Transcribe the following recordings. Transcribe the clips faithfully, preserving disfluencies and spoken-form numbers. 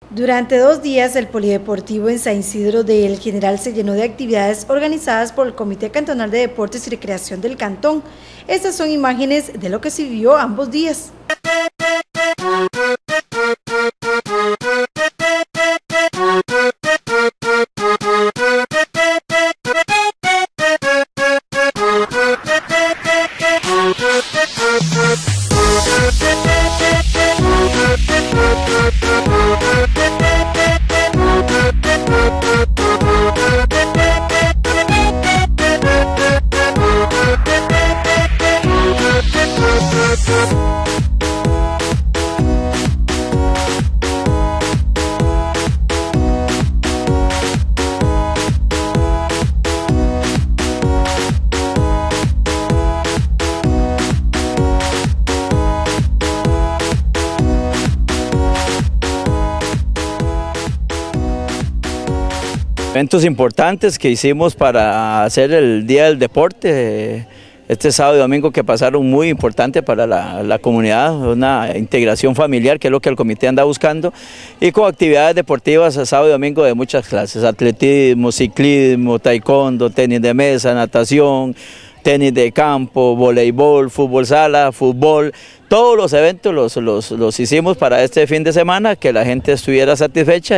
Durante dos días, el Polideportivo en San Isidro de El General se llenó de actividades organizadas por el Comité Cantonal de Deportes y Recreación del Cantón. Estas son imágenes de lo que se vivió ambos días. Eventos importantes que hicimos para hacer el Día del Deporte, este sábado y domingo que pasaron muy importante para la, la comunidad, una integración familiar que es lo que el comité anda buscando, y con actividades deportivas sábado y domingo de muchas clases, atletismo, ciclismo, taekwondo, tenis de mesa, natación, tenis de campo, voleibol, fútbol sala, fútbol. Todos los eventos los, los, los hicimos para este fin de semana, que la gente estuviera satisfecha.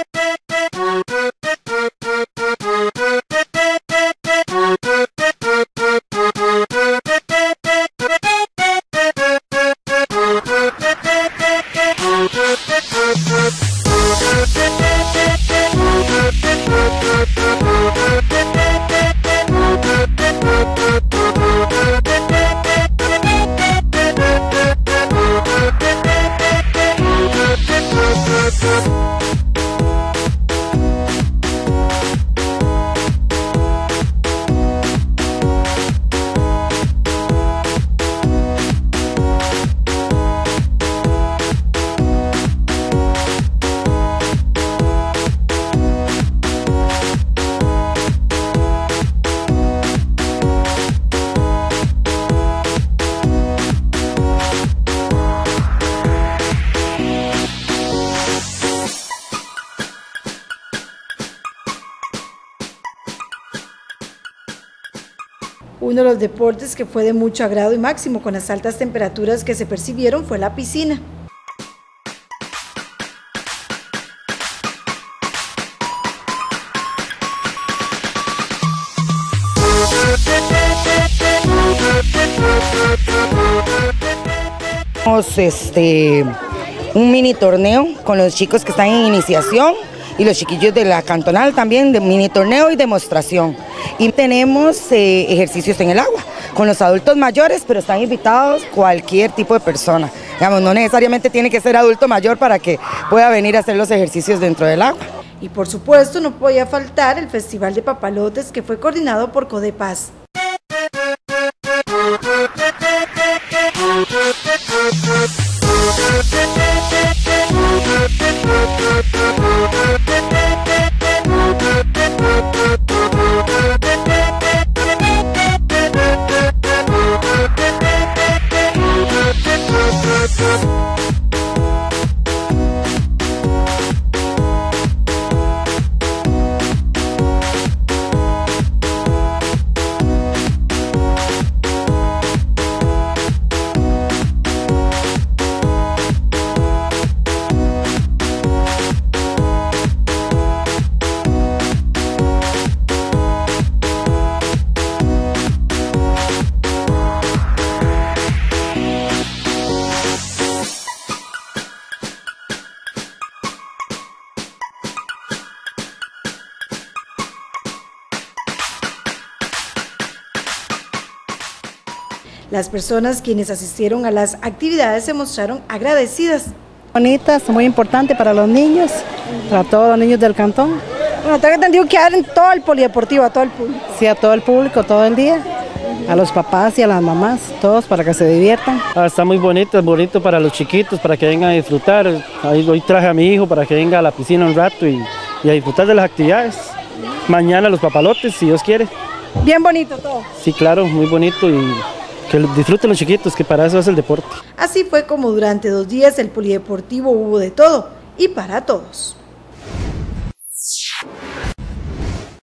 Uno de los deportes que fue de mucho agrado y máximo con las altas temperaturas que se percibieron fue la piscina. Tenemos este, un mini torneo con los chicos que están en iniciación y los chiquillos de la cantonal también, de mini torneo y demostración. Y tenemos eh, ejercicios en el agua con los adultos mayores, pero están invitados cualquier tipo de persona. Digamos, no necesariamente tiene que ser adulto mayor para que pueda venir a hacer los ejercicios dentro del agua. Y por supuesto no podía faltar el Festival de Papalotes, que fue coordinado por Codepaz. Las personas quienes asistieron a las actividades se mostraron agradecidas. Bonitas, muy importante para los niños, para todos los niños del cantón. Bueno, tengo entendido que dar en todo el polideportivo, a todo el público. Sí, a todo el público, todo el día, a los papás y a las mamás, todos para que se diviertan. Ah, está muy bonito, es bonito para los chiquitos, para que vengan a disfrutar. Ahí hoy traje a mi hijo para que venga a la piscina un rato y, y a disfrutar de las actividades. Mañana los papalotes, si Dios quiere. Bien bonito todo. Sí, claro, muy bonito y que disfruten los chiquitos, que para eso es el deporte. Así fue como durante dos días el polideportivo hubo de todo, y para todos.